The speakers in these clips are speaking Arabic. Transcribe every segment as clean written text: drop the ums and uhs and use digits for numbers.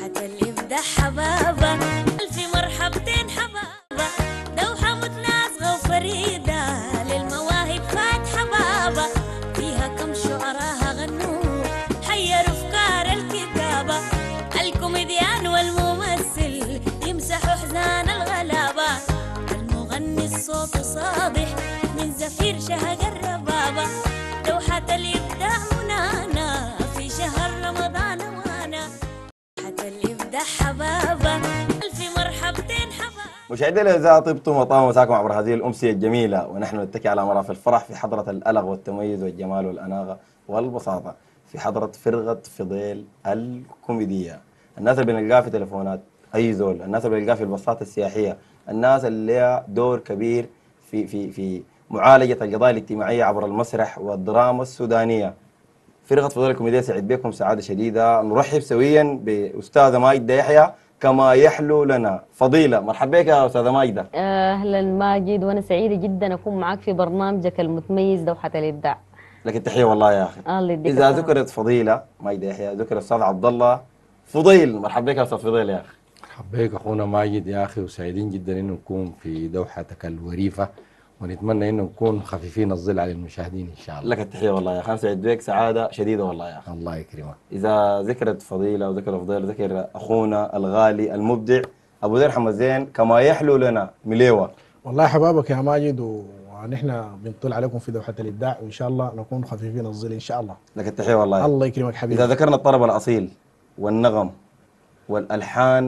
دوحة الإبداع حبابة، ألف مرحبتين حبابة، دوحة متناسقة وفريدة للمواهب فاتحة بابا، فيها كم شعراها غنوا حيروا أفكار الكتابة، الكوميديان والممثل يمسحوا حزان الغلابة، المغني الصوت صادح من زفير شهق الربابة، دوحة الإبداع منانا في شهر رمضان وانا، دوحة الإبداع حبابة، ألف مرحبتين حبابة. مشاهدينا الاعزاء، طبتم وطاب مساكم عبر هذه الامسيه الجميله ونحن نتكي على مرافق الفرح في حضره الالغ والتميز والجمال والاناغه والبساطه في حضره فرقه فضيل الكوميديه. الناس اللي بنلقاها في تليفونات اي زول، الناس اللي بنلقاها في البساطه السياحيه، الناس اللي لها دور كبير في معالجه القضايا الاجتماعيه عبر المسرح والدراما السودانيه. فرقه فضيل الكوميديه سعد بكم سعاده شديده. نرحب سويا باستاذه ماجده يحيى كما يحلو لنا. فضيله، مرحبا بك يا استاذه ماجده. اهلا ماجد، وانا سعيده جدا اكون معك في برنامجك المتميز دوحه الابداع. لك التحيه والله يا اخي. الله يديك اذا الصحة. ذكرت فضيله ماجده يحيى ذكر الاستاذ عبد الله فضيل. مرحبا بك يا استاذ فضيل يا اخي. مرحبا بك اخونا ماجد يا اخي، وسعيدين جدا انه نكون في دوحتك الوريفه، ونتمنى انه نكون خفيفين الظل على المشاهدين ان شاء الله. لك التحيه والله يا اخي، سعيد بك سعاده شديده والله يا اخي. الله يكرمك. اذا ذكرت فضيله وذكر فضيل ذكر اخونا الغالي المبدع ابو ذر حمد زين كما يحلو لنا مليوه. والله حبابك يا ماجد، ونحن بنطل عليكم في دوحة الإبداع، وإن شاء الله نكون خفيفين الظل إن شاء الله. لك التحيه والله. الله يكرمك حبيبي. إذا ذكرنا الطرب الأصيل والنغم والألحان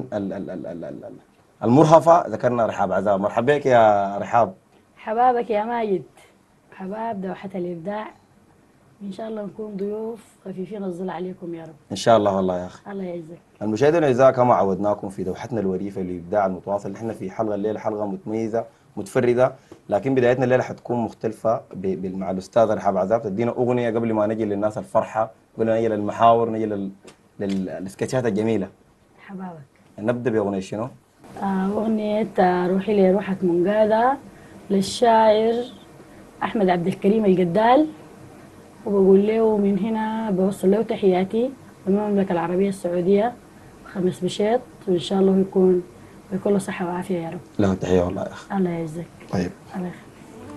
المرهفة ذكرنا رحاب عذاب. مرحبا بك يا رحاب. حبابك يا ماجد، حباب دوحة الإبداع، إن شاء الله نكون ضيوف خفيفين الظل عليكم يا رب. إن شاء الله والله يا أخي. الله يعزك. المشاهدين الأعزاء، كما عودناكم في دوحتنا الوريفة للإبداع المتواصل، نحن في حلقة الليلة حلقة متميزة متفردة، لكن بدايتنا الليلة حتكون مختلفة مع الأستاذة رحاب عذاب. تدينا أغنية قبل ما نجي للناس الفرحة، قبل ما نجي للمحاور، نجي للسكتشات الجميلة. حبابك. نبدأ بأغنية شنو؟ أغنية روحي لي روحك منقادة للشاعر أحمد عبد الكريم الجدال، وبقول له من هنا بوصل له تحياتي من المملكة العربية السعودية خمس بشيط، وإن شاء الله يكون بكل صحة وعافية يا رب. له التحية والله يا أخي. الله يعزك. طيب. الله يخليك.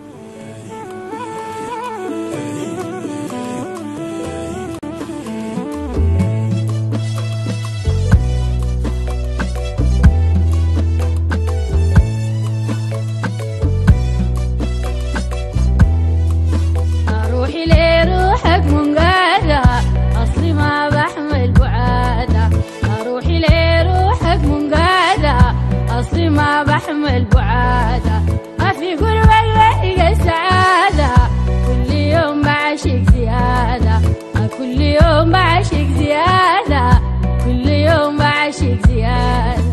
روحي لي روحك منقادة أصلي ما بحمل بعادة، روحي لي روحك منقادة أصلي ما بحمل بعادة، ما في قربة يلقى السعادة كل يوم بعشق زيادة، كل يوم بعشق زيادة، كل يوم بعشق زيادة.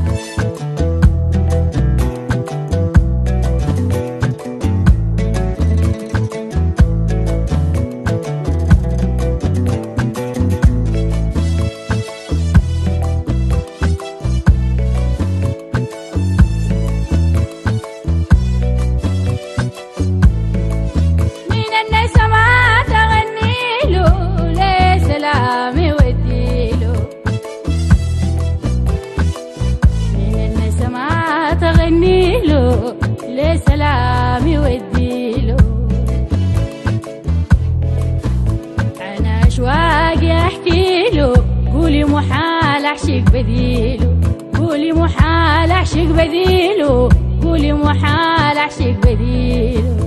سلامي وديله انا اشواقي احكي له، قولي محال اعشق بديله، قولي محال اعشق بديله، قولي محال اعشق بديله.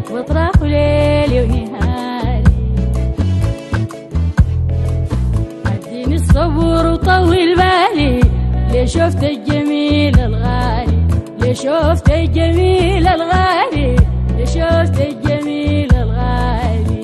بطرق ليلي ونهاري اديني الصبر وطول بالي ليه شفت الجميل الغالي ليه شفت الجميل الغالي ليه شفت الجميل الغالي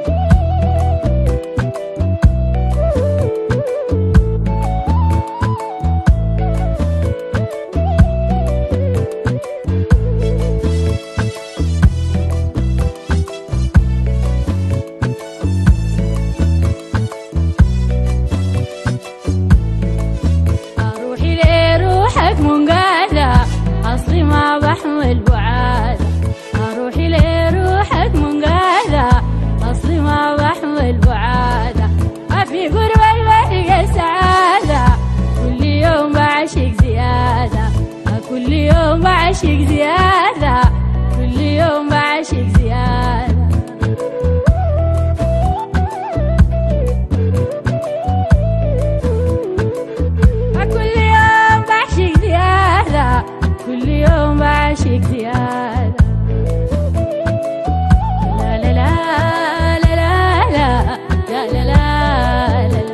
روحي لروحك منقادة أصلي ما بحمل بعادة روحي لروحك منقادة أصلي ما بحمل بعادة في قرب البرق سعادة كل يوم بعشق زيادة كل يوم بعشق زيادة كل يوم بعشق زيادة كل يوم بعشق زيادة كل يوم بعشق زيادة لا لا لا لا لا لا لا لا لا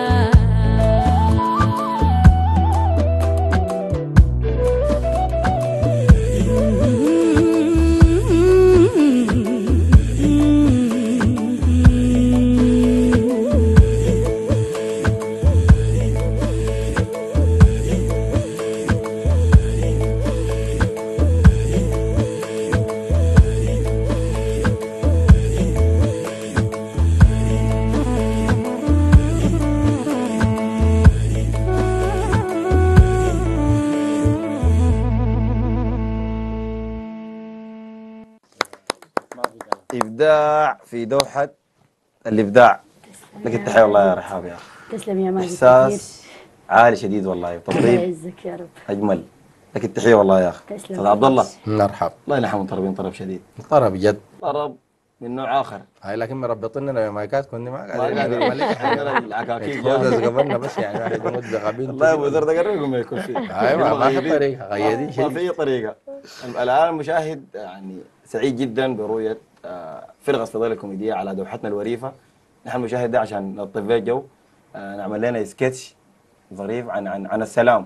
ابداع في دوحه الابداع. لك التحيه والله يا رحاب يا اخي. تسلم يا ماجد احساس عالي شديد والله، الله تطريب يعزك يا رب. اجمل. لك التحيه والله يا اخي. تسلم. استاذ عبد الله مرحب. والله نحن مطربين طرب شديد، طرب جد. طرب من نوع اخر. هاي لكن مربطيننا مايكات كنا ما ما قاعدين العكاكيل قبلنا بس يعني واحد يمد قبيل. والله يا ابو ذر ده قرب ما يكون فيه. ايوه ما في طريقه غيادين ما شيء. في طريقه. الان المشاهد يعني سعيد جدا برؤيه فرقه فضيله الكوميديه على دوحتنا الوريفه. نحن المشاهد ده عشان نطفي فيه الجو نعمل لنا سكتش ظريف عن السلام.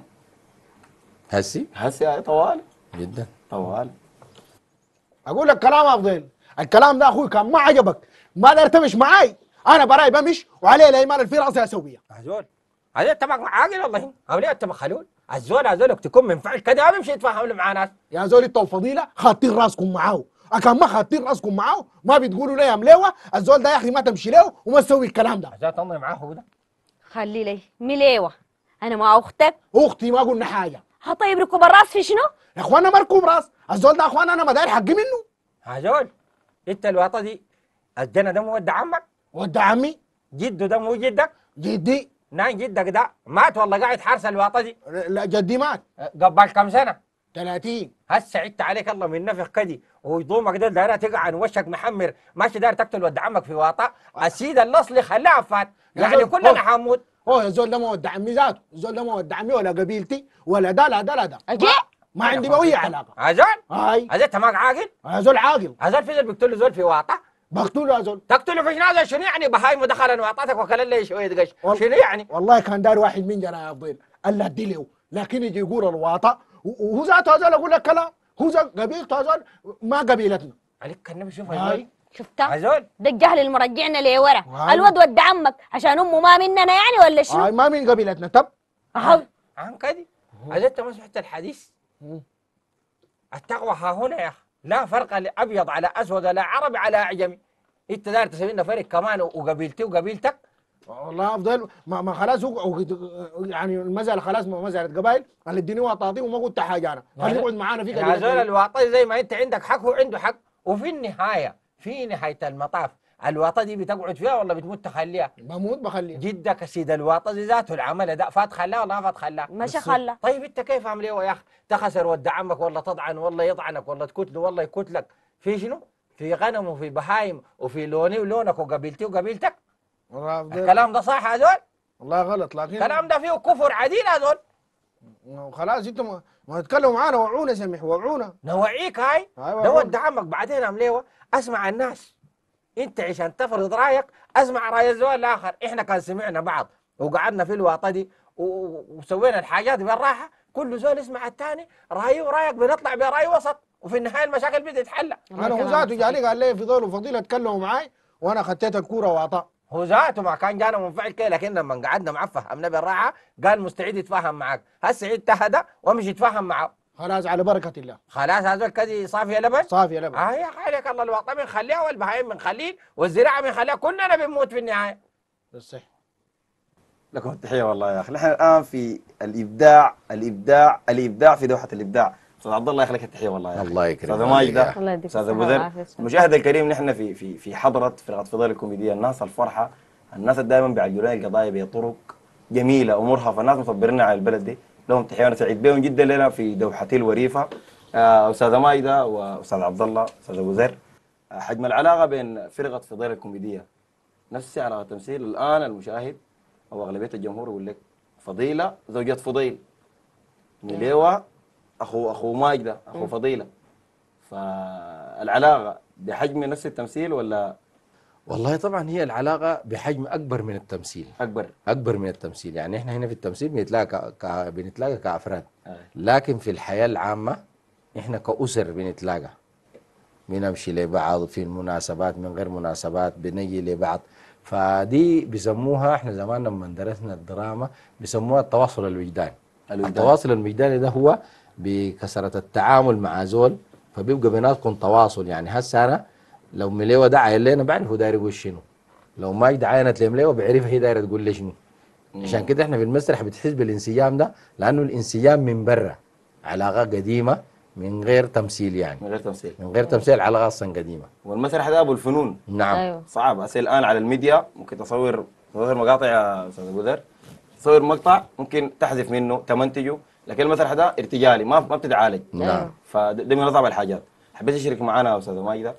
هسي طوال جدا طوال. اقول لك كلام افضل. الكلام ده اخوي كان ما عجبك ما دار تمش معاي، انا براي بمش وعليه الايمان اللي في راسي اسويها. عزول هذا تبعك عاقل والله، اولياء تبع خلول. عزول تكون منفعل كده ما بيمشي يتفاهم مع ناس. يا زول انتوا الفضيله خاطين راسكم معاه، اكان ما خاطين راسكم معاه ما بتقولوا لي يا مليوه الزول ده يا اخي ما تمشي له وما تسوي الكلام ده. عزول تنضي معاه هو ده. خلي لي مليوه، انا مع اختك. اختي ما قلنا حاجه. ها طيب ركوب الراس في شنو؟ يا اخوانا ما ركوب راس، الزول ده يا اخوانا انا ما داير حقي منه. عزول انت الواطه دي الجنة ده مو ود عمك؟ ود عمي. جده ده مو جدك؟ جدي. نعم جدك ده مات والله قاعد حارس الواطه دي. لا جدي مات. قبل كم سنه؟ 30. هسه عدت عليك الله من نفخ كدي ويضومك ده دايره تقع عن وشك محمر ماشي داير تقتل ود عمك في واطه. السيد الاصلي خلاه فات يعني كلنا حنموت. هو الزول ده ما ود عمي ذاته، الزول ده ما ود عمي ولا قبيلتي ولا ده لا ده لا ده. اجي ما عندي بوية علاقه. عزول هاي عزول انت ماك عاقل؟ زول عاقل. عزول في زول بيقتل زول في واطه بقتله يا زول. تقتله في شنو شنو يعني بهايم دخل واطتك وكل لي شويه قش شنو يعني؟ والله كان دار واحد من جنا يا فضيل الا ادي له، لكن يجي يقول الواطه وهو ذاته هذول اقول لك كلام هو قبيلته هذول ما قبيلتنا. عليك كان نبي شوف هاي شفتها؟ عزول ده الجهل اللي مرجعنا لورا. هاي. الواد ود عمك عشان امه ما مننا يعني ولا شنو؟ هاي ما من قبيلتنا. طب اهو عن كدي عزول انت ما سمعت الحديث؟ التقوى ها هنا يا اخي، لا فرق لابيض على اسود ولا عربي على اعجمي. انت داير تسوي لنا فرق كمان وقبيلتي وقبيلتك. والله افضل ما خلاص هو يعني المساله خلاص مساله قبائل، اللي اديني وطاطي وما قلت حاجه انا، خليه يقعد معانا في يا زول الواطي زي ما انت عندك حق هو عنده حق، وفي النهايه في نهايه المطاف الواطه دي بتقعد فيها ولا بتموت تخليها؟ بموت بخليها. جدك سيد الواطه ذاته العمل ده فات خلاه ولا ما فات خلاه؟ ماشي خلى. طيب انت كيف عامل ايه يا اخي؟ تخسر ود عمك ولا تطعن ولا يطعنك ولا تكتله ولا يكتلك في شنو؟ في غنم وفي بهايم وفي لوني ولونك وقبيلتي وقبيلتك. والله الكلام ده صح يا زول؟ والله غلط، لكن الكلام ده فيه كفر عديل يا زول. خلاص انتوا ما تتكلموا معانا، وعونا سمح وعونا. نوعيك هاي أيوة ده والله. ود عمك بعدين امليوه. اسمع الناس، انت عشان تفرض رايك اسمع راي الزول الاخر. احنا كان سمعنا بعض وقعدنا في الواطه دي وسوينا الحاجات بالراحه، كل زول يسمع الثاني رايه ورايك، بنطلع براي وسط وفي النهايه المشاكل بتتحل. انا هو ذاته جاني قال لي فضيل وفضيله اتكلموا معاي وانا خديت الكوره واعطاه. هو ذاته ما كان جانا منفعل كده، لكن لما قعدنا معاه فهمنا بالراحه قال مستعد يتفاهم معاك. هسه عيد تهدى ومش يتفاهم معه. خلاص على بركه الله. خلاص هذا الكدي صافي لبن. صافي يا لبن. يا خالك الله، الوطن بنخليها والبهايم بنخليه والزراعه بنخليها، كلنا بنموت في النهايه. بالصح. لكم التحية والله يا أخي. نحن الآن في الإبداع في دوحة الإبداع. أستاذ عبد الله يخليك التحية والله يا أخي. الله يكرمك. أستاذ ماجد، الله يديك أستاذ الصحة أبو ذر، والعافية. المشاهد الكريم، نحن في حضرة فرقة فضيل الكوميدية. الناس الفرحة، الناس اللي دائما بيعجلون القضايا بطرق جميلة ومرهفة، الناس مصبرين على البلد دي، لهم تحية وأنا سعيد بهم جدا لنا في دوحتي الوريفة. أستاذ ماجدة وأستاذ عبد الله، أستاذ أبو ذر، حجم العلاقة بين فرقة فضيل الكوميدية نفس علاقة تمثيل. الآن المشاهد أو أغلبية الجمهور يقول لك فضيلة زوجة فضيل، ميليوة أخو ماجدة أخو فضيلة، فالعلاقة بحجم نفس التمثيل ولا والله طبعا هي العلاقة بحجم أكبر من التمثيل. أكبر من التمثيل. يعني إحنا هنا في التمثيل بنتلاقى كأفراد، لكن في الحياة العامة إحنا كأسر بنتلاقى، بنمشي لبعض في المناسبات، من غير مناسبات بنجي لبعض. فدي بيسموها إحنا زمان لما درسنا الدراما بيسموها التواصل الوجداني. التواصل الوجداني ده هو بكثرة التعامل مع زول، فبيبقى بيناتكم تواصل. يعني هسه أنا لو مليوة ده عاين لنا بعرف هو داير يقول شنو، لو ما عاينت لمليوة بعرف هي دايره تقول لي شنو. عشان كده احنا في المسرح بتحس بالانسجام ده، لانه الانسجام من برا علاقه قديمه من غير تمثيل. يعني من غير تمثيل علاقه اصلا قديمه. والمسرح ده ابو الفنون. نعم. أيوه. صعب. الان على الميديا ممكن تصور مقاطع يا استاذ ابو ذر، تصور مقطع ممكن تحذف منه تمنتجه، لكن المسرح ده ارتجالي ما بتتعالج. نعم. فده من اصعب الحاجات. حبيت اشارك معنا يا استاذ ماجده.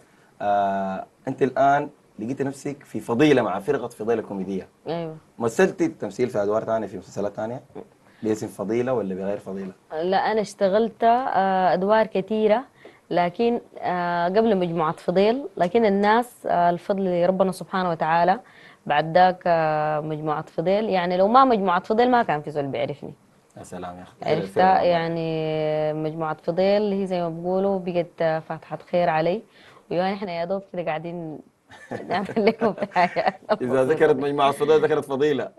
انت الان لقيت نفسك في فضيله مع فرقه فضيله الكوميديه. ايوه. مثلتي التمثيل في ادوار ثانيه في مسلسلات ثانيه باسم فضيله ولا بغير فضيله؟ لا انا اشتغلت ادوار كثيره، لكن قبل مجموعه فضيل، لكن الناس الفضل ربنا سبحانه وتعالى. بعد ذاك مجموعه فضيل، يعني لو ما مجموعه فضيل ما كان في زول بيعرفني. يا سلام يا اخي. عرفتها. يعني مجموعه فضيل هي زي ما بيقولوا بقت فاتحه خير علي، ويعني احنا يا دوب كده قاعدين نعمل لكم حاجه. اذا ذكرت مجموعه فضيله ذكرت فضيله.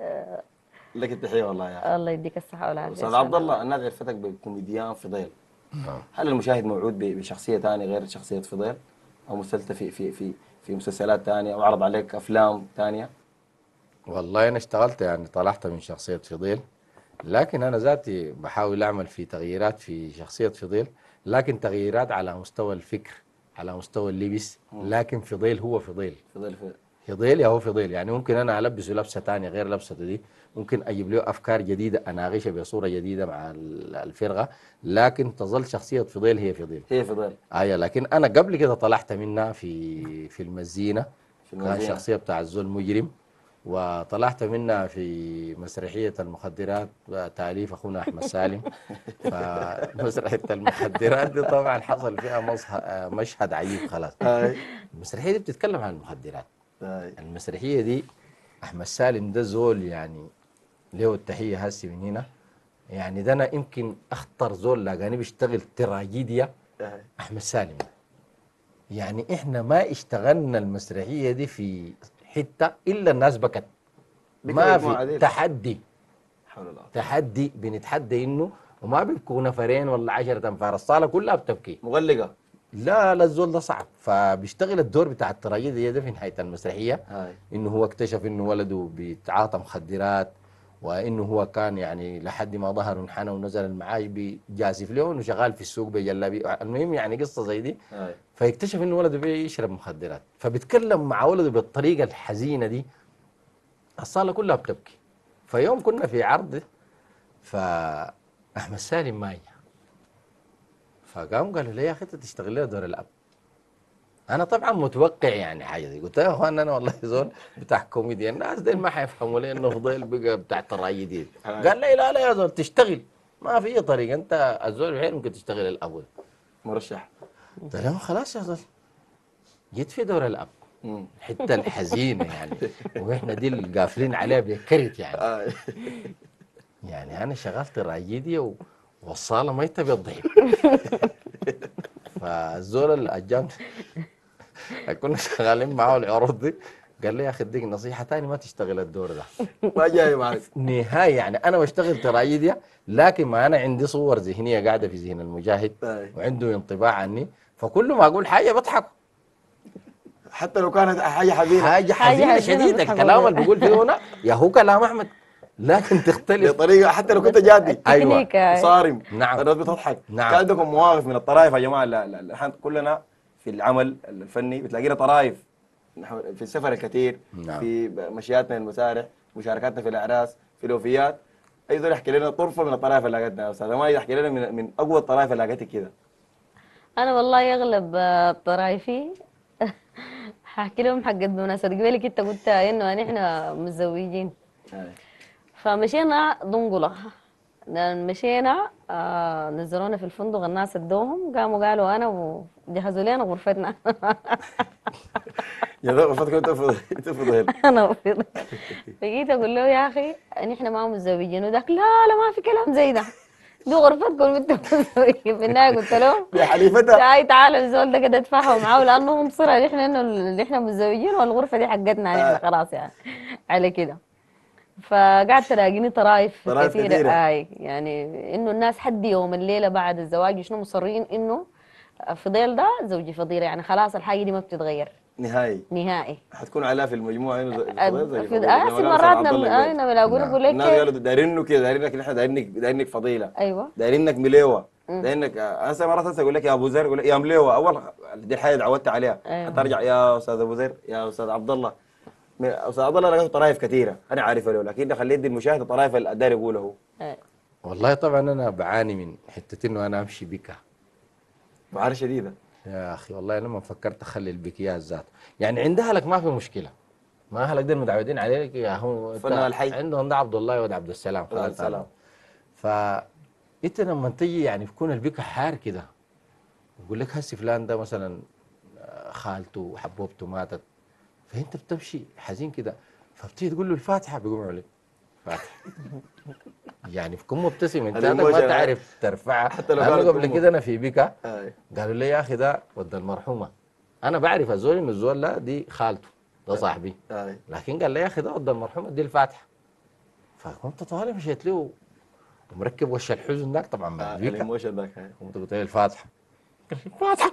لك التحيه والله يا اخي. الله يديك الصحه والعافيه. استاذ عبد الله، الناس عرفتك بكوميديان فضيل. هل المشاهد موعود بشخصيه ثانيه غير شخصيه فضيل؟ او مثلت في مسلسلات ثانيه او عرض عليك افلام ثانيه؟ والله انا اشتغلت، يعني طلعت من شخصيه فضيل، لكن انا ذاتي بحاول اعمل في تغييرات في شخصيه فضيل، لكن تغييرات على مستوى الفكر، على مستوى اللبس. لكن فضيل هو فضيل. فضيل هو فضيل. يعني ممكن انا البسه لبسه ثانيه غير لبسته دي، ممكن اجيب له افكار جديده اناقشها بصوره جديده مع الفرقه، لكن تظل شخصيه فضيل هي فضيل. لكن انا قبل كده طلعت منها في المزينه. كان شخصيه بتاع الزول مجرم، وطلعت منها في مسرحيه المخدرات تاليف اخونا احمد سالم. فمسرحيه المخدرات دي طبعا حصل فيها مشهد عجيب. خلاص المسرحيه دي بتتكلم عن المخدرات. المسرحيه دي احمد سالم ده زول يعني له التحيه هسي من هنا. يعني ده انا يمكن اخطر زول لاقاني بيشتغل تراجيديا احمد سالم. يعني احنا ما اشتغلنا المسرحيه دي في حته الا الناس بكت. ما في تحدي. حول الله. تحدي بنتحدى انه وما بيبكوا نفرين ولا 10 انفار، الصاله كلها بتبكي مغلقه. لا الزول ده صعب. فبيشتغل الدور بتاع التراجيديا ده في نهايه المسرحيه. انه هو اكتشف انه ولده بيتعاطى مخدرات، وانه هو كان يعني لحد ما ظهر انحنى ونزل المعاش بيجازف له انه شغال في السوق بجلابي. المهم يعني قصه زي دي. فيكتشف انه ولده بيشرب مخدرات، فبيتكلم مع ولده بالطريقه الحزينه دي، الصاله كلها بتبكي. فيوم كنا في عرض فاحمد سالم ما جاء، فقام قالوا لي يا اخي انت تشتغل لي دور الاب. انا طبعا متوقع يعني حاجه دي. قلت له يا اخوان انا والله زول بتاع كوميديا، الناس دي ما حيفهموا لي انه فضيل بقى بتاع تراجيدي. قال لي لا يا زول تشتغل. ما في اي طريقه، انت الزول الوحيد ممكن تشتغل الاب ده. مرشح. قلت له خلاص يا زول، جيت في دور الاب، الحته الحزينه يعني، واحنا دي اللي قافلين عليها بكرت يعني. يعني انا شغلت الراجيديا والصاله ميته بالضحك. فالزول اللي اجام كنا شغالين معاه العروض دي قال لي يا اخي اديك نصيحه ثاني، ما تشتغل الدور ده ما جاي معك نهائي. يعني انا بشتغل تراجيديا، لكن ما انا عندي صور ذهنيه قاعده في ذهن المشاهد وعنده انطباع عني، فكل ما اقول حاجه بضحك، حتى لو كانت حاجه حزينه. حاجه حزينه شديده. الكلام اللي بقول فيه هنا يا هو كلام احمد، لكن تختلف بطريقه حتى لو كنت جادي. ايوه صارم. نعم. الناس بتضحك. نعم. كان عندكم مواقف من الطرائف يا جماعه؟ لا احنا كلنا في العمل الفني بتلاقينا طرائف، في السفر الكثير. نعم. في مشياتنا المسارح، مشاركاتنا في الاعراس، في الوفيات. اي زول يحكي لنا طرفه من الطرائف اللي لقيتنا يا استاذ ما يحكي لنا من اقوى الطرائف اللي لقيتك كده. انا والله يغلب طرايفي حاحكي لهم حق بمناسبة قبلك انت قلت انه نحن متزوجين. فمشينا ضنقلة، مشينا نزلونا في الفندق، الناس ادوهم قاموا قالوا انا وجهزوا لنا غرفتنا. يا ذا غرفتك تفضل. انا وفضل فجيت اقول له يا اخي نحن ما متزوجين، وذاك لا ما في كلام زي ده، دي غرفتكم انتم متزوجين. في النهايه قلت له يا حليفتها تعالي تعالى الزول ده كده اتفاهموا معاه، لانه هم صرا نحن انه نحن متزوجين والغرفه دي حقتنا نحن خلاص يعني على كده. فقعدت تلاقيني طرايف كثيرة. يعني انه الناس حد يوم الليله بعد الزواج شنو مصرين انه فضيل ده زوجي فضيله، يعني خلاص الحاجه دي ما بتتغير نهائي. حتكون عليها في المجموعه هنا في مرات انا اقول لك الناس قالوا دايرينه كده، دايرينك نحن دايرينك فضيله، ايوه دايرينك مليوه، دايرينك. انا مرات اقول لك يا ابو زر، اقول لك يا مليوه. اول دي الحاجه تعودت عليها. حتى ارجع يا استاذ ابو زر، يا استاذ عبد الله. استاذ عبد الله لقيت طرائف كثيره انا عارفها له، لكن خليت المشاهد الطرائف اللي داير يقوله هو. والله طبعا انا بعاني من حته انه انا امشي بكا بعاني شديده يا اخي. والله لما فكرت اخلي البكيات ذات، يعني عند اهلك ما في مشكله، ما اهلك دول متعودين عليك يا هو فنان الحي عندهم ده عبد الله وده عبد السلام خالد السلام. فانت لما تجي يعني يكون البكا حار كده، يقول لك هسي فلان ده مثلا خالته وحبوبته ماتت، فانت بتمشي حزين كده، فبتيجي تقول له الفاتحه بيقوم عليك فاتحه. يعني بتكون مبتسم انت ما تعرف ترفعها. حتى لو قبل كده انا في بيكا قالوا لي يا اخي ده ود المرحومه، انا بعرف الزول انه الزول لا دي خالته ده صاحبي، لكن قال لي يا اخي ده ود المرحومه دي الفاتحه. فكنت طالع مشيت له ومركب وش الحزن ذاك طبعا مع بيكا الايموشن ذاك. قمت قلت له الفاتحه الفاتحه.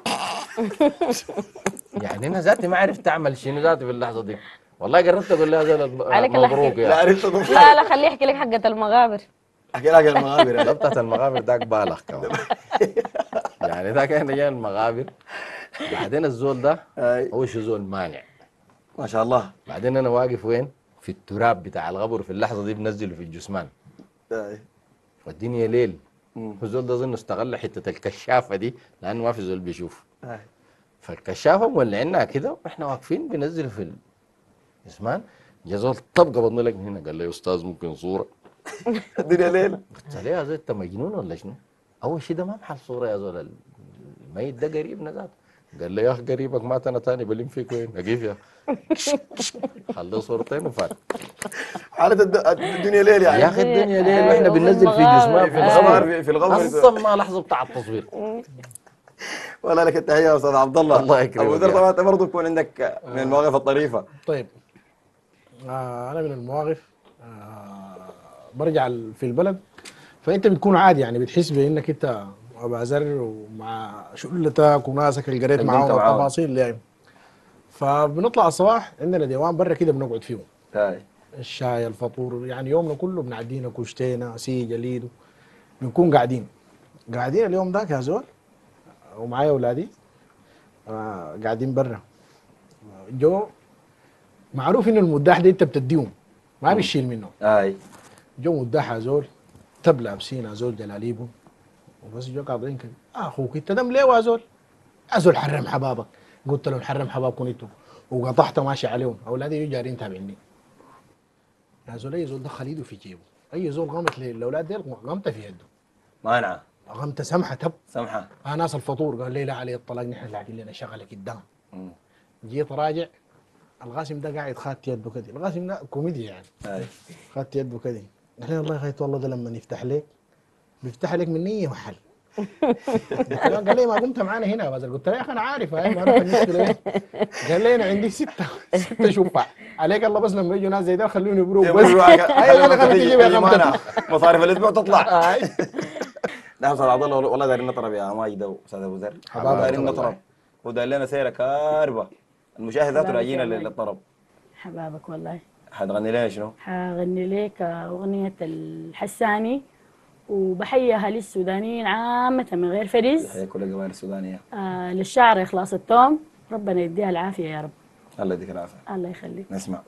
يعني انا ذاتي ما عرفت اعمل شنو ذاتي في اللحظه دي. والله قربت اقول لها زول مبروك يا لا خليه يحكي لك حقة المغابر. احكي لك المغابر. لا بتاعت المغابر ذاك بالغ كمان. يعني ذاك احنا جاي المغابر، بعدين الزول ده هو شو زول مانع ما شاء الله. بعدين انا واقف وين؟ في التراب بتاع الغبر، في اللحظه دي بنزله في الجثمان. والدنيا ليل. الزول ده اظن استغل حته الكشافه دي لانه ما في زول بيشوف. فالكشافه مولعينها كده واحنا واقفين بنزل في الجثمان. جا زول طب قبضنا لك من هنا قال لي يا استاذ ممكن صوره؟ الدنيا ليل. قلت له يا زول انت مجنون ولا شنو؟ اول شيء ده ما محل صوره يا زول، الميت ده قريبنا ذاته. قال لي يا اخي قريبك مات انا ثاني بلم فيك وين؟ اجيب يا خليه صورتين وفات. حالة الدنيا ليل يعني. يا اخي الدنيا ليل واحنا بننزل في جسمها في الغمر في الغمر اصلا ما لحظه بتاع التصوير. والله لك التحيه يا استاذ عبد الله. الله يكرمك. ابو ذر طبعا انت برضه يكون عندك من المواقف الطريفه. طيب انا من المواقف برجع في البلد، فانت بتكون عادي يعني بتحس بانك انت ابا زر ومع شلتك وناسك اللي قريت معاهم التفاصيل يعني. فبنطلع الصباح عندنا ديوان برا كده بنقعد فيه. الشاي الفطور يعني يومنا كله بنعدينا كشتينا سيجا ليدو بنكون قاعدين اليوم ذاك يا زول ومعايا اولادي قاعدين برا. جو معروف انه المداح ده انت بتديهم ما بيشيل منه. جو مداح يا زول تب لابسين يا زول جلاليبهم وبس جو قاعدين كده. اخوك انت دم ليه يا زول؟ يا زول حرم حبابك. قلت لهم حرم حبابكم انتوا وقطعت ماشي عليهم. اولادي يجوا جارين تابعيني. يا زول اي زول دخل ايده في جيبه، اي زول غمت للاولاد ديل غمت في يده. مانعه اغمت سمحه تب سمحه. ناس الفطور قال لي لا علي الطلاق نحن لاقين لنا شغله قدام. جيت راجع القاسم ده قاعد خدت يده كده، القاسم ده كوميديا يعني. خدت يده كده قال لي والله يا خيط والله ده لما يفتح لك بيفتح لك من اي محل. قال لي ما قمت معانا هنا بس قلت له يا اخي انا عارف ما انا المشكله. قال لي انا عندي ستة شفع عليك الله بس لما يجوا ناس زي ده خلوني بروح بس. ايوه انا خليك تجيب يا خمسة مصاريف الاسبوع تطلع. لا استاذ عبد الله والله دايرين نطرب يا ماجد واستاذ ابو ذر، دايرين نطرب وداير لنا سيره كاربه المشاهدات راجينا للطرب. حبابك والله. حتغني لنا شنو؟ حغني لك أغنية الحساني، وبحيي أهالي السودانيين عامة من غير فريز. تحية كل القبائل السودانية. للشاعر إخلاص التوم، ربنا يديها العافية يا رب. الله يديك العافية. الله يخليك. نسمع.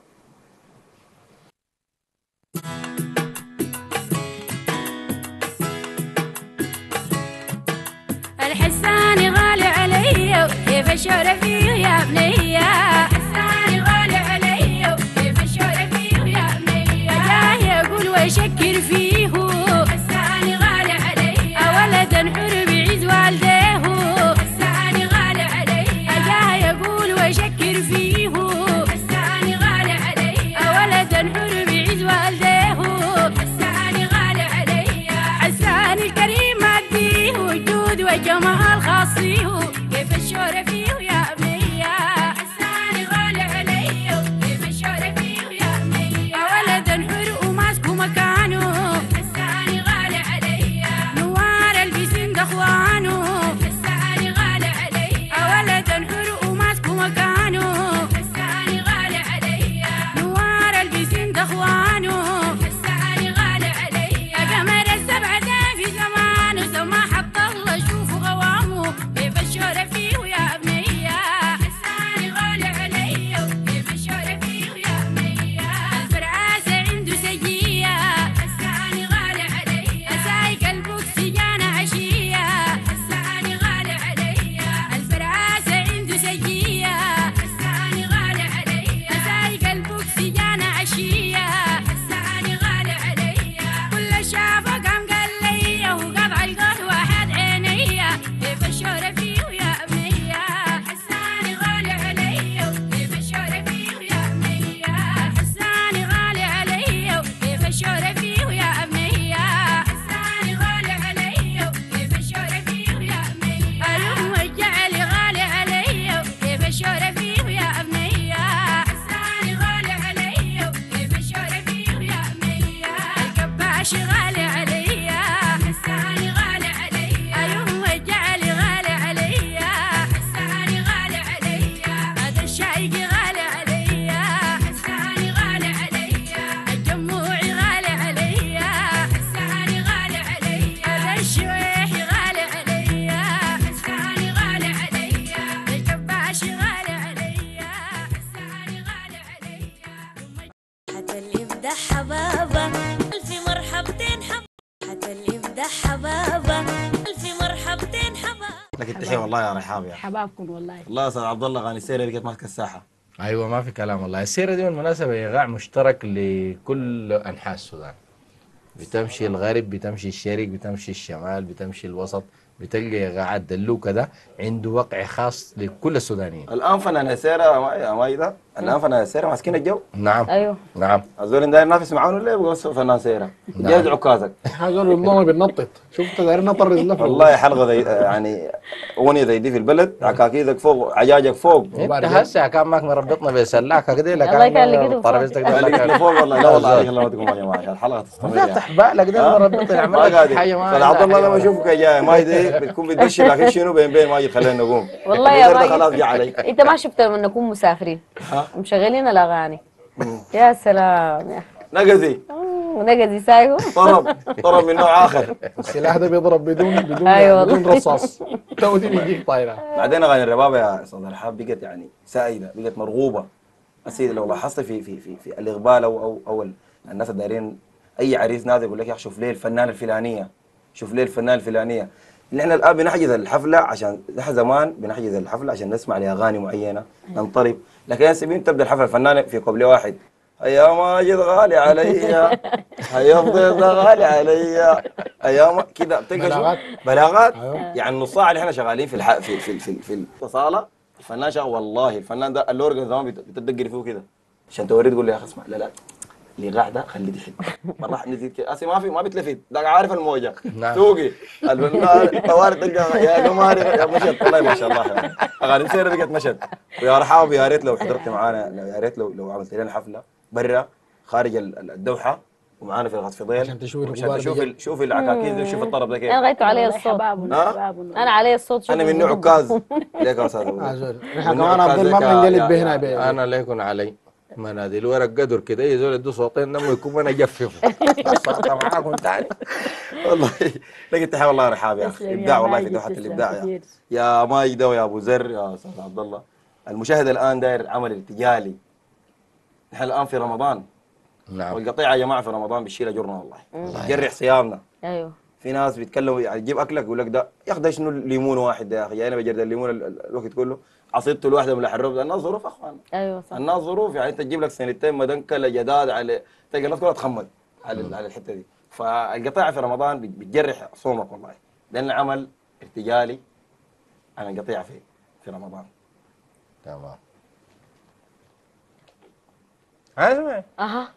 الحساني غالي علي كيف الشهرة فيه يا بنية. الحساني غالي علي كيف الشهرة فيه يا بنية. جاي أقول وأشكر فيه. الحساني غالي علي ولدا حر بعز والديه. الحساني غالي علي جاي أقول وأشكر فيه. الحساني غالي علي ولدا حر بعز والديه. الحساني غالي علي حساني الكريم ماديه وجود وجمال خاص فيه. كيف الشهرة فيه يا بنية. حساني غالي علي كيف الشهرة فيه يا بنية. ولدا حر وماسكه مكانه. حساني غالي علي نوار البسين ده اخوانه. حساني غالي علي ولدا حر وماسكه مكانه. حساني غالي علي نوار البسين ده اخوانه. حساني غالي علي قمر السبعة ده في زمانه. سماحة الله شوفوا غوامه. كيف الشهرة فيه يا بنية. حساني غالي علي كيف الشهرة فيه يا بنية. الفرعاسة عنده سجية. حساني غالي علي سايق البوكسجانة عشية. حساني غالي علي الفرعاسة عنده سجية. حساني غالي علي سايق البوكسجانة عشية. حساني غالي علي كل شافه قام قال لي وقطع القهوة حد عينيا. كيف الشهرة فيه يا بنية. حساني غالي علي كيف الشهرة فيه يا بنية. حساني غالي علي كيف الشهرة فيه يا بنية. حساني غالي علي كيف الشهرة فيه يا بنية. الأم والجعل غالي علي كيف الشهرة فيه يا بنية. حساني غالي علي كيف الشهرة فيه يا بنية. الكباش غالي علي. حساني غالي علي الأم والجعل غالي علي. حساني غالي علي هذا الشايق غالي علي. حساني غالي علي الجموعي غالي علي. حساني غالي علي هذا الشويح غالي علي. حساني غالي علي الكباش غالي علي. حساني غالي علي حتى اللي يمدح حبابه ألف مرحبتين حتى اللي يمدح حبابه ألف مرحبتين حبابه. لك التحية والله يا رحاب يا حبابكم والله. والله يا استاذ عبد الله غاني السيرة اللي كانت ماسكة الساحة. ايوه ما في كلام والله. السيره دي بالمناسبه ايقاع مشترك لكل انحاء السودان. بتمشي الغرب، بتمشي الشرق، بتمشي الشمال، بتمشي الوسط، بتلقى ايقاعات دلوكه ده عنده وقع خاص لكل السودانيين. الان فنان السيرة يا مايدة، الان فنان السيرة ماسكين الجو. نعم ايوه نعم. الزول داير ينافس معاهم ولا يبغى فنان سيرة؟ جاهز عكازك. هذول بالضبط بننطط. شفت دايرين نطرز لفه. والله حلقة زي يعني اغنية زي دي في البلد، عكاكيزك فوق، عجاجك فوق. انت هسه كان ماك مربطنا بسلاكه كده لك الله يخليك طرابيزتك ده اللي قلت فوق والله لا والله عليك الله ما تكون يا معاش الحلقة تستمر يعني. فتح بالك ده مربطنا ما عمل قادر. حاجه ما استاذ عبد الله لما اشوفك جاي مايدة بتكون بتبشر لكن شنو بين ماجد خلينا نقوم. والله يا الزر ده خلاص ماجد جه علي. انت ما شفت لما نكون مسافرين مشغلين الاغاني. يا سلام يا نقزي ونقزي سايقو. طرب من نوع اخر. السلاح ده بيضرب بدون أيوة بدون والله. رصاص. تو دي بيجيك طايره. بعدين اغاني الربابه يا استاذ الحاب بقت يعني سائده، بقت مرغوبه. السيد لو لاحظت في الاقبال او الناس الدايرين اي عريس نازل يقول لك يا اخي شوف ليه الفنانه الفلانيه، شوف ليه الفنانه الفلانيه. نحن الان بنحجز الحفله عشان نحن زمان بنحجز الحفله عشان نسمع لاغاني معينه ننطرب، لكن هسه تبدا الحفله الفنانه في قبل واحد يا ماجد غالي علي، يا فضيل ده غالي علي، يا كده بتلقى شو؟ بلاغات. بلاغات. أيوه. يعني النص ساعه اللي احنا شغالين في الصاله، الفنان شغال والله الفنان ده الاورجن زمان بتدقر فيه كده عشان توريه تقول له يا اخي اسمع، لا لا الايقاع ده خليه تحت مره نزيد كده اسي ما بتلفت ده عارف الموجه نعم. سوقي الفنان طوارئ تلقى يا قماري يا مشهد والله ما شاء الله اغاني سيره بقت مشهد. ويا رحاب يا ريت لو حضرت معانا، يا ريت لو عملت لنا حفله برا خارج الدوحه ومعانا في الغط فضيل عشان تشوف عشان الغبار تشوف بجد. شوف العكاكيز دي وشوف الطرب ده كيف. انا غيتوا علي والله الصوت. حبابنا ها؟ حبابنا. انا علي الصوت شوف انا من نوع الدقة. عكاز ليك يا استاذ أبو زول ذر. نحن من نوع كمان عكاز عبد الله ليك بننجلد يا- بهنا يا- انا ليكن علي مناديل ورق قدر كده يزول يدو صوتين نمو يكون انا جففه صوت معاكم تاني. والله لقيت تحية والله يا رحاب يا اخي تسلم يا ابداع والله في ماجد، دوحه تسلم الابداع كثير. يا ماجده ويا ابو زر يا استاذ عبد الله. المشاهد الان داير عمل ارتجالي. نحن الان في رمضان نعم. والقطيعه يا جماعه في رمضان بتشيل اجرنا والله بتجرح صيامنا. ايوه في ناس بيتكلموا يعني تجيب اكلك يقول لك ده يا اخي ده شنو ليمون واحد ده يا اخي يعني بجرد الليمون الوقت كله عصيرته الواحده من الحروب. الناس ظروف يا اخوان، ايوه صح. الناس ظروف. يعني انت تجيب لك سنتين مدنكله جداد على تلقى الناس كلها تخمد على الحته دي. فالقطيعه في رمضان بتجرح صومك والله، لان عمل ارتجالي عن القطيعه في رمضان. تمام. اسمع اها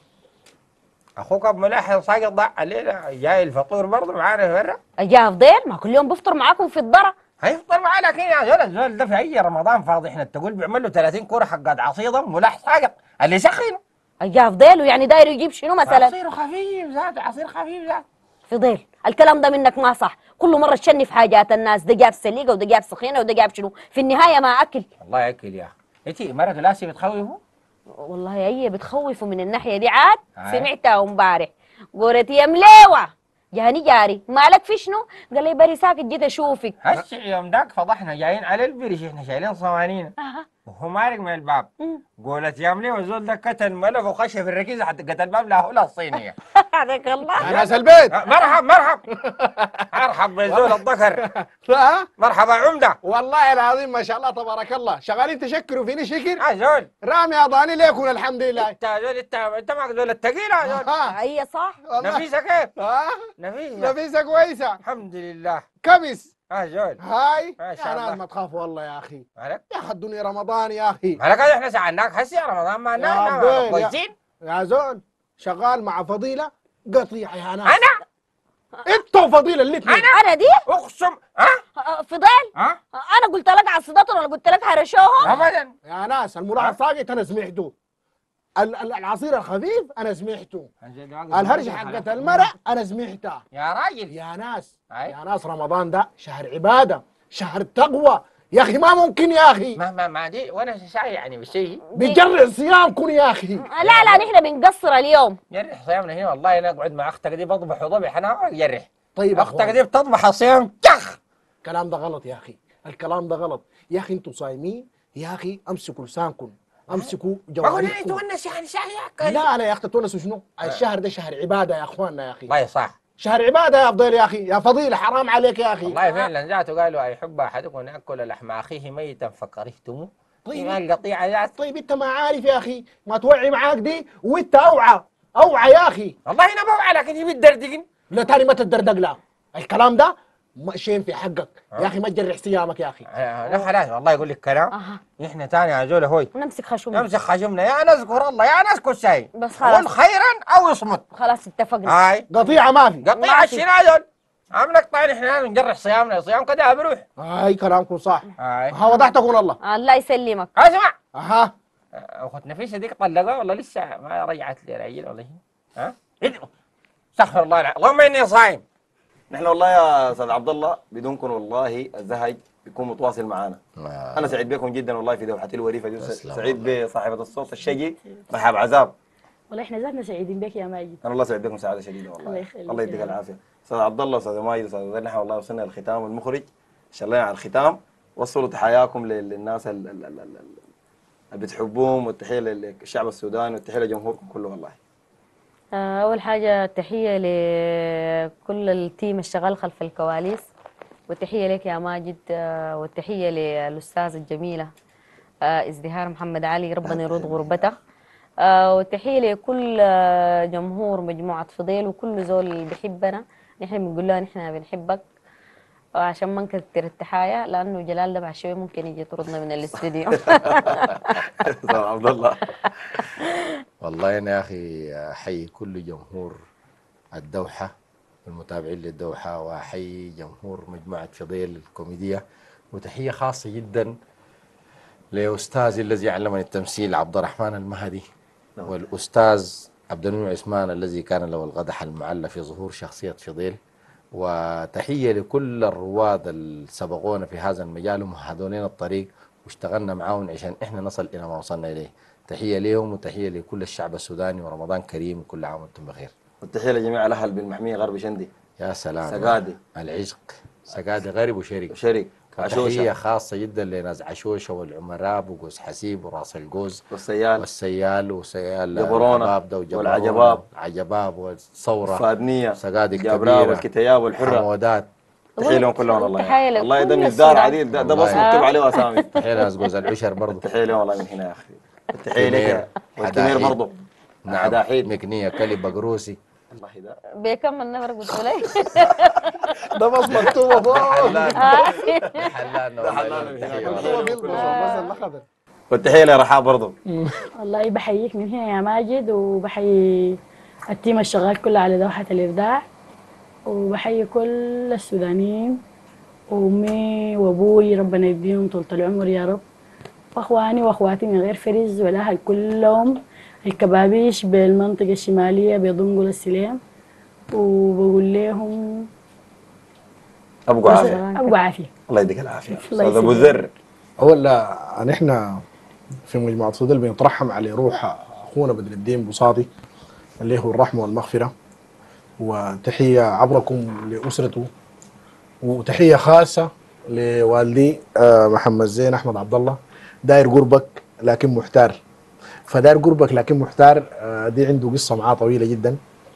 اخوك ابو ملاحظ ساقط ضاع علينا جاي الفطور برضه معانا برا. اجا فضيل ما كل يوم بفطر معاكم في الذره. هيفطر معانا لكن يا زول الزول ده في اي رمضان فاضي احنا تقول بيعمل له 30 كوره حقات عصيده ملاح ساقط اللي يسخنه. اجا فضيل ويعني داير يجيب شنو مثلا؟ عصير خفيف ذات عصير خفيف ذات. فضيل الكلام ده منك ما صح، كل مره تشني في حاجات الناس، ده جاب سليقه وده جاب سخينه وده جاب شنو، في النهايه ما اكل. الله ياكل يا اخي. انت مرة لاسي بتخوفه؟ والله هي بتخوفوا من الناحيه دي عاد. هاي. سمعتها امبارح قولت يا مليوه جاني جاري مالك في شنو؟ قال لي بري ساكت جيت اشوفك. هسه يوم ذاك فضحنا جايين على البرش احنا شايلين صوانينا وهو مارق من الباب. قولت يا ملي والزول ده كتن ملف وخش في الركيزه حتى قتل الباب لا هو الصينيه. عليك الله. يا ناس البيت. مرحب مرحب مرحب بالزول الذكر. ها؟ مرحبا عمده. والله العظيم ما شاء الله تبارك الله شغالين تشكروا فيني شكر. زول رامي اضاني ليكم الحمد لله. انت زول انت معك زول الثقيل يا زول. ها هي صح. والله. نفيسه كيف؟ ها نفيسه نفيسه كويسه. الحمد لله. كبس. زول هاي ما شاء يا الله. ناس ما تخافوا والله يا اخي. مالك؟ يا اخي الدنيا رمضان يا اخي. مالك احنا ساعدناك هسه يا رمضان ما يا نام عبدين، كويسين. يا زول شغال مع فضيله قطيعه يا ناس. انا انتوا وفضيله الاثنين. انا دي اقسم فضيل ها انا قلت لك عصدتهم ولا قلت لك هرشوهم؟ ابدا. يا ناس الملاحظ ساقط انا سمعته. العصير الخفيف انا سمعته. الهرجه حقت المرأة انا سمعتها. يا راجل يا ناس أي. يا ناس رمضان ده شهر عباده، شهر تقوى يا اخي، ما ممكن يا اخي ما دي وانا ساعي يعني بالشيء بيجرع صيامكم يا اخي. لا لا نحن بنقصر اليوم. جرح صيامنا هنا والله انا اقعد مع اختك دي بطبخ وضبح انا جرح. طيب اختك اخوان دي بتطبخ الصيام كخ. الكلام ده غلط يا اخي، الكلام ده غلط يا اخي. انتوا صايمين يا اخي، امسكوا لسانكم، امسكوا بقول لي جوارحكم. تونس يعني ساعي لا انا يا اخي تونسوا شنو؟ الشهر ده شهر عباده يا اخواننا يا اخي، والله صح. شهر عباده يا فضيل يا اخي، يا فضيله حرام عليك يا اخي. والله فعلا ذاته قالوا أيحب أحدكم أن يأكل لحم أخيه ميتا فكرهتموه. طيب. ما القطيعة ذات. طيب انت ما عارف يا اخي، ما توعي معاك دي وانت اوعى اوعى يا اخي. والله أنا بوعى لكن يبي الدردقين. لا تاني ما تتدردق لا، الكلام ده شين في حقك يا اخي، ما تجرح صيامك يا اخي. لا خلاص والله يقول لك كلام. إحنا تاني يا زول هوي نمسك خشوم. نمسك خشمنا يا نذكر الله يا نذكر شيء. بس خلاص. قول خيرا أو يصمت. خلاص اتفقنا. هاي قطيعه ما في. قطيعة الشنو يا زول. عملك طين إحنا لازم نجرح صيامنا، صيام كده بروح. هاي كلامكم صح. هاي ها وضحتكم الله. الله يسلمك. اسمع. اها أخت نفيسة ديك طلقها ولا لسه ما رجعت لي رجل ولا شيء؟ ها؟ استغفر الله العظيم، اللهم إني صايم. نحن والله يا استاذ عبد الله بدونكم والله الزهج بيكون متواصل معنا. انا سعيد بكم جدا والله في دوحه الوريفه دي، سعيد بصاحبه الصوت الشجي رحاب عذاب. والله احنا ذاتنا سعيدين بك يا ماجد. انا والله سعيد بكم سعاده شديده والله. الله يخليك الله يديك يا رب. العافيه. استاذ عبد الله، استاذ ماجد، استاذ زين، نحن والله وصلنا للختام. المخرج شلينا على الختام، وصلوا تحاياكم للناس اللي بتحبوهم، والتحيه للشعب السوداني، والتحيه لجمهوركم كله والله. أول حاجة تحية لكل التيم الشغال خلف الكواليس، والتحية لك يا ماجد، والتحية للأستاذة الجميلة ازدهار محمد علي، ربنا يرد غربته. وتحية لكل جمهور مجموعة فضيل وكل زول اللي بيحبنا. نحن بنقول له نحن بنحبك، عشان ما نكتر التحايا لأنه جلال ده بعد شوية ممكن يجي يطردنا من الاستديو. أستاذ عبد الله. والله أنا يا أخي أحيي كل جمهور الدوحة المتابعين للدوحة، وأحيي جمهور مجموعة فضيل الكوميدية، وتحية خاصة جدا لأستاذي الذي علمني التمثيل عبد الرحمن المهدي، والأستاذ عبد المنعم عثمان الذي كان له القدح المعلى في ظهور شخصية فضيل. وتحية لكل الرواد اللي سبقونا في هذا المجال ومهدوا لنا الطريق واشتغلنا معاهم عشان احنا نصل إلى ما وصلنا إليه. تحية لهم وتحية لكل الشعب السوداني، ورمضان كريم وكل عام وانتم بخير. والتحية لجميع الأهل بالمحمية غرب شندي. يا سلام. سقادي. العشق. سقادي غريب وشريك. وشريك. تحية خاصة جدا لناس عشوشة والعمراب وقوس حسيب وراس القوس والسيال وسيال جبرونة والعجباب عجباب والثورة الفادنية سقادي الكبيرة الكبيرة والكتياب والحرة حمودات. تحية لهم كلهم والله. والله ده لكل مصدار السودان. عديد، ده بس مكتوب عليه أسامي. تحية لناس قوس العشر برضو. تحية لهم والله من هنا يا أخي. التحية لك والكمير برضو. نعم. حداحيد. مكنية كلي بقروسي. والله ده بيكمل نفر قلت لي. ده بس مكتوبه فوق. حلان ده حلان من هناك. مكتوبه بالبس بس الأخضر. والتحية لرحاب برضو. والله بحييك من هنا يا ماجد، وبحيي التيم الشغال كله على دوحة الإبداع، وبحيي كل السودانيين وأمي وأبوي ربنا يديهم طولة العمر يا رب، وأخواني وأخواتي من غير فرز والأهل كلهم الكبابيش بالمنطقة الشمالية بيضمقوا السلام، وبقول لهم أبقوا عافية. أبقوا عافية. الله يديك العافية. الله أستاذ أبو يسلمك. ذر. أولا نحن في مجموعة فضيل بنترحم على روح أخونا بدر الدين بوصاتي اللي هو الرحمة والمغفرة، وتحية عبركم لأسرته، وتحية خاصة لوالدي محمد زين أحمد عبد الله، داير قربك لكن محتار. فداير قربك لكن محتار دي عنده قصة معاه طويلة جدا.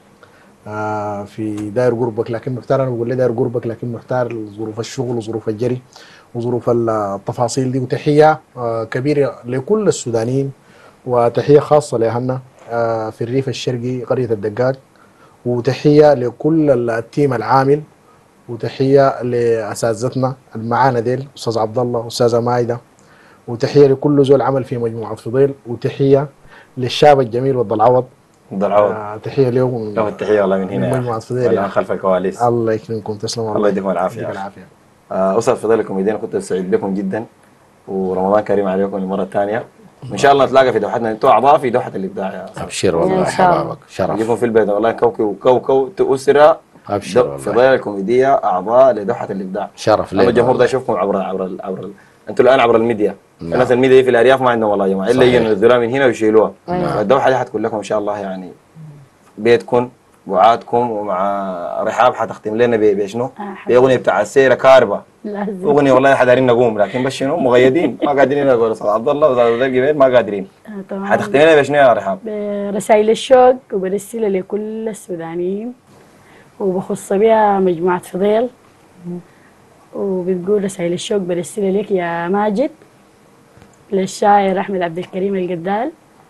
في داير قربك لكن محتار، أنا بقول لي داير قربك لكن محتار، ظروف الشغل وظروف الجري وظروف التفاصيل دي. وتحية كبيرة لكل السودانيين، وتحية خاصة لأهلنا في الريف الشرقي قرية الدقاق، وتحية لكل التيم العامل، وتحية لأساتذتنا المعانا ديل أستاذ عبد الله أستاذة مايدة، وتحية لكل زول عمل في مجموعة فضيل، وتحية للشاب الجميل وضل العوض. تحية لهم. له التحية والله من هنا. مجموعة فضيل يعني خلف الكواليس. الله يكرمكم تسلموا. الله يديكم العافية. أسر فضيل الكوميديين كنت سعيد بكم جدا، ورمضان كريم عليكم المرة الثانية، وإن شاء الله نتلاقى في دوحتنا. أنتوا أعضاء في دوحة الإبداع يا صاحبي. أبشر والله حبابك شرف. نجيكم في البيت والله كوكو أسرة. أبشر والله. فضيل الكوميدية أعضاء لدوحة الإبداع. شرف لي. الجمهور ده يشوفكم عبر أنتوا الآن عبر الميديا. الناس الميديا في الأرياف ما عندهم والله يا جماعة، إلا ينزلوها من هنا ويشيلوها. الدوحة دي حتكون لكم إن شاء الله، يعني بيتكم وعادكم. ومع رحاب حتختم لنا بشنو؟ بأغنية بتاع السيرة كاربة. لازم. أغنية والله حدارين نقوم، لكن بس شنو مغيدين ما قادرين نقول. أستاذ عبد الله وأستاذ الجبيل ما قادرين. حتختم لنا بشنو يا رحاب؟ برسائل الشوق وبرسلها لكل السودانيين، وبخص بها مجموعة فضيل، وبتقول رسائل الشوق برسلها لك يا ماجد للشاعر أحمد عبد الكريم القدال.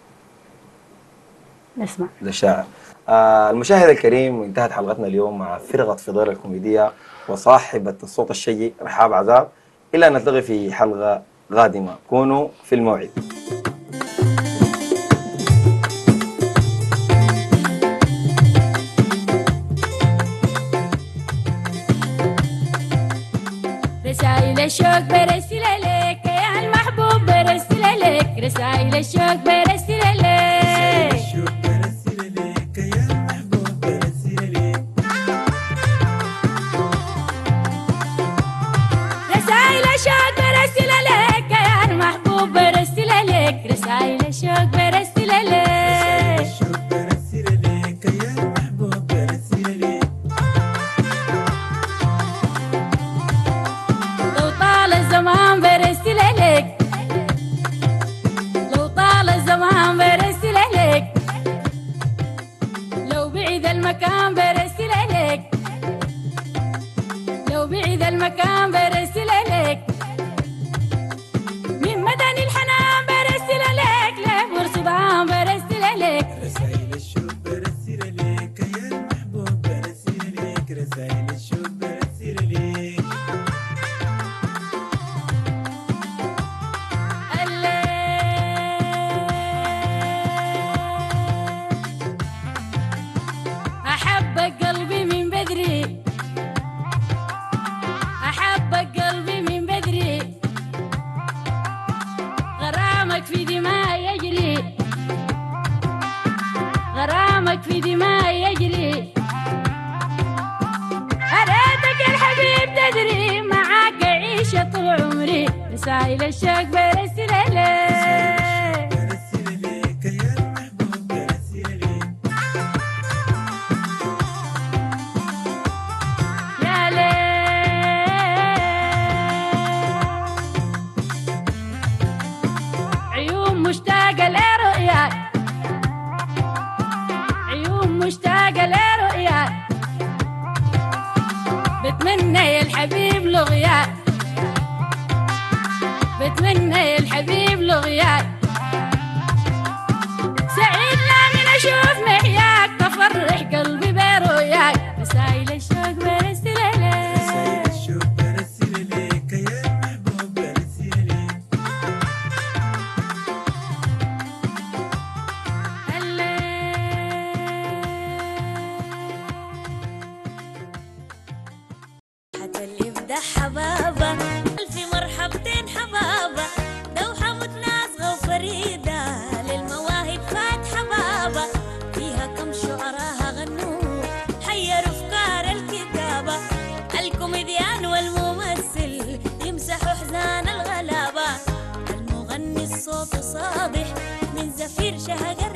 نسمع. للشاعر. المشاهد الكريم، انتهت حلقتنا اليوم مع فرقة فضيل الكوميدية وصاحبة الصوت الشيق رحاب عذاب. إلى أن نلتقي في حلقة قادمة، كونوا في الموعد. رسائل الشوق برسل لك يا المحبوب، برسل لك رسائل الشوق برسل لك. رسائل الشوق برسل لك يا المحبوب، برسل لك رسائل الشوق برسل لك. لو طال الزمان برسل لك، لو طال الزمان رسايل الشوق برسل لك يا ليل عيون مشتاقة لرؤياك عيون مشتاقة لرؤياك بتمنى يا الحبيب لغياك بتمنى يا الحبيب لغياك سعيد لمن اشوف محياك تفرح قلبي برؤياك رسايل الشوق برسل لك يا محبوب برسل لك حتى اللي يمدح حبابة ألف مرحبتين حبابة دوحة متناسقة وفريدة للمواهب فات حبابة فيها كم شعراها غنوا حيروا أفكار الكتابة الكوميديان والممثل يمسحوا حزان الغلابة المغني الصوت صادح من زفير شهقر